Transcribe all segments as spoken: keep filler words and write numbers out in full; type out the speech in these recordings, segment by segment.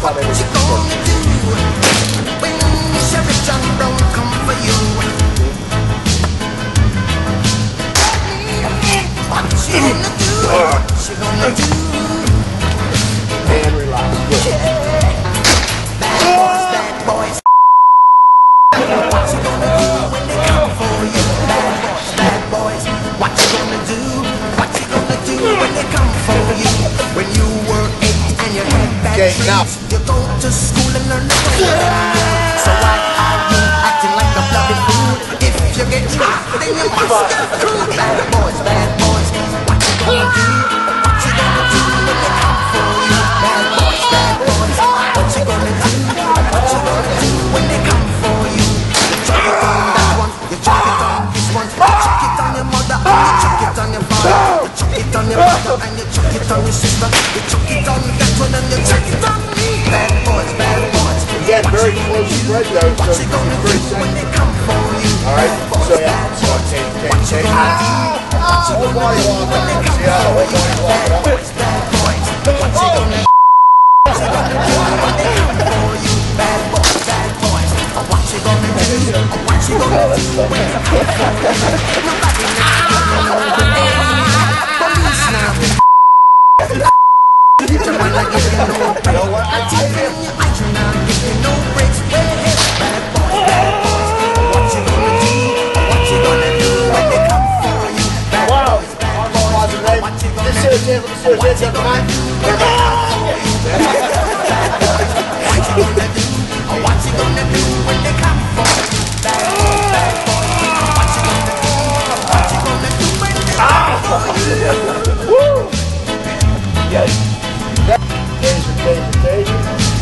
thought it was when Chevy John Brown come for you. What she gonna do? What she gonna do? And relax. Bad boys, bad boys. What you gonna do when they come for you? Bad boys, bad boys. What you gonna do? What you gonna do when they come for you? When you were eight and you had bad Okay, dreams, now. you go to school and learn the way. So why are you acting like a bloody fool? If you get caught, then you must get through. Bad boys, bad boys. What you gonna do? What you gonna do when they come for you? Bad boys, bad boys. What you gonna do? What you gonna do when they come for you? You chuck it on that one, you chuck it on this one, you chuck it on your mother and you chuck it on your father, you chuck it on your brother and you chuck it on your sister, you chuck it on that one and you chuck it on me. Bad boys, bad boys. You get very close to spread though, so What you gonna do when they come for you? alright, so yeah, so take, take, take. Ah! Whole body walk up. See how the whole body walk up. Bad boys, bad boys. What you gonna do? What you gonna do when they come for you? Bad boys, bad boys. What you gonna do? What you gonna do when they come for you? Nobody knows. Police now. You don't wanna give you no break. I tell you, I do not give you no breaks. Bad boys, bad boys. What you gonna do? What you gonna do when they come for you? Bad boys, bad boys. What you gonna do? What you gonna do when they come for you? What you gonna do? What you gonna do when they come for you? Bad boys, bad boys. What you gonna do? What you gonna do when they come for you? Woo! Yes. Taser, taser, taser.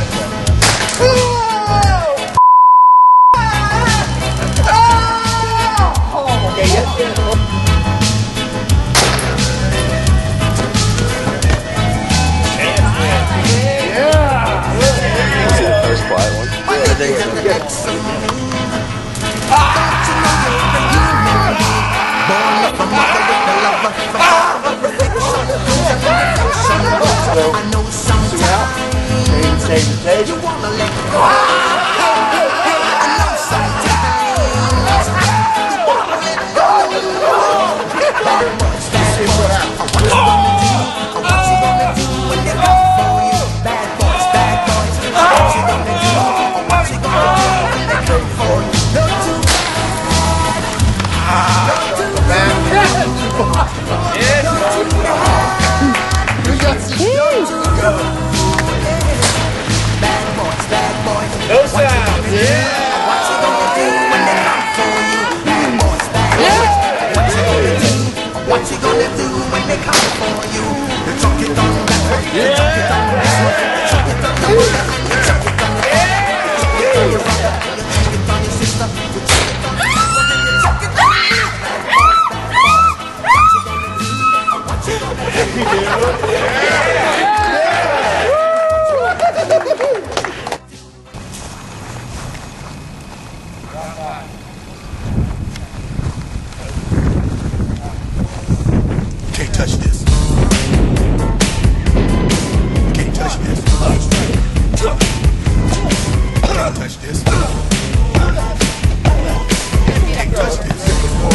Okay, yes, yes. First quiet one. I know sometimes Taser, taser. you wanna let go. I know sometimes you wanna let go. Bad boys, bad boys. What you gonna do? What you gonna do when they come for you? Bad boys, bad boys. What you gonna do? What you gonna do when they come for you? Not too bad. Not too bad. Not too bad. You got some show to go. Bad boys, bad boys. No sound. Yeah. What you gonna do when they come for you? Bad boys, bad boys. What you gonna do? What you gonna do when they come for you? You chuck it on that one, you chuck it on this one, you chuck it on the mother and you chuck it on the father, you chuck it on your brother and you chuck it on your sister, you chuck it on that one and you chuck it on me. Bad boys, bad boys. What you gonna do? What you gonna do? Can't touch this. Can't touch this. Can't touch this. Can't touch this.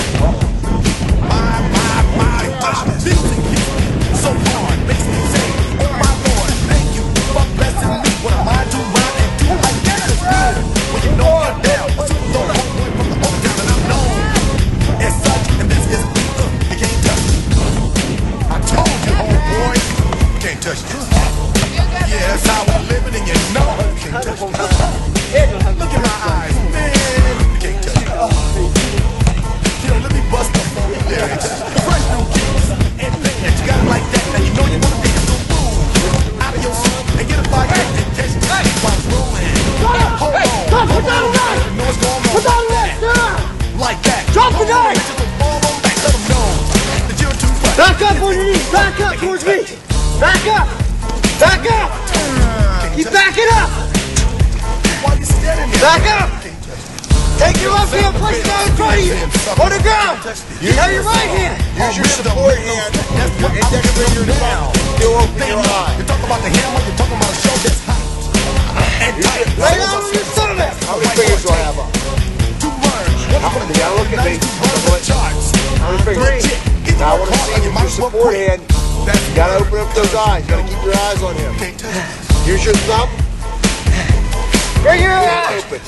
My, my, my, touch this. Music hits me so hard, makes me say, oh my Lord, thank you for blessing me. What am I to run and do like that is good? When you know you're down, so the homeboy from the old town and I'm known as such, and this is me. Uh, you can't touch it. I told you, homeboy, can't touch this. Yeah, that's how we're living, and you know you can't touch this. Look in my eyes, man, you can't touch it. Yo, let me bust up on you there. Fresh new kicks and fans, you got it like that. Now you know you wanna dance, so move out of your seat and get a fire and catch the while it's rolling. Hold on, hold on, you know what's going on. Put on that, Like that. Drop the knife. Fall on back, let 'em know that you're too fast. Back up on your knees. Back up towards me. Back up. Back up. Keep backing up. While you're standing there. Back up. Take your left hand, place it down in front of you. On the ground. Now your right hand. Use your support hand. That's Your index finger down. Still open your eye. You're talking about the hammer, you're talking about a show that's hot. And tight. Lay down on your stomach. How many fingers do I have up? To learn How many? You gotta look at me. charts. How many fingers? Now I want to see your support hand. You gotta open up those eyes. You gotta keep your eyes on him. Here's your thumb. Bring your ass. Open.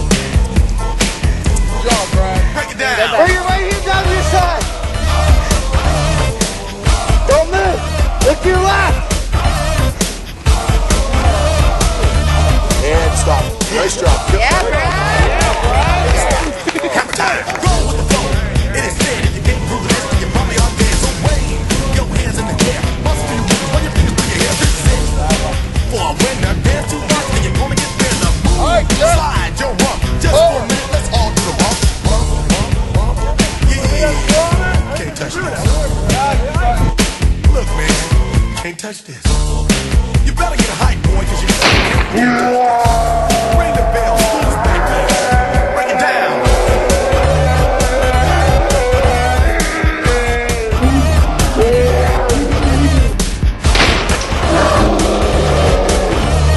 Good job, Brad. Break it down. Bring your right hand down to your side. Don't move. Look to your left. And stop. Nice job. Yeah, Brad. Hammer time. Go with the flow. It is said if you get through this, then you probably are dead. So wave your hands in the air. Must feel moves when your fingers through your hair. This is it. For a winner, dance too much, then you're gonna get thin. Now move, slide your rump. Just for a minute, let's all do the rump. Rump, rump, rump. Yeah. Can't touch this. Look, man. Can't touch this. You better get a hype, boy, because you can't touch this. Ring the bell. School's back there. Break it down.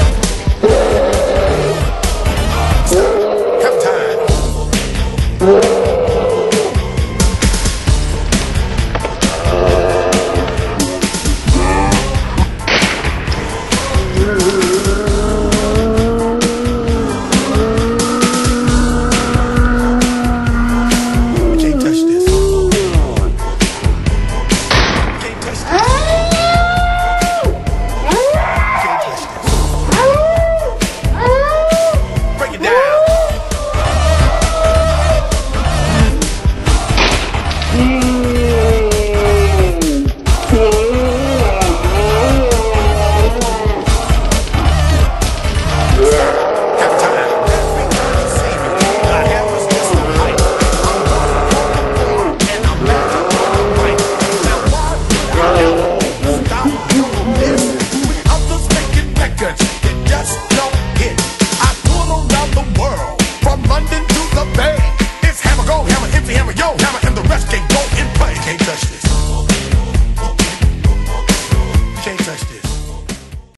Come time.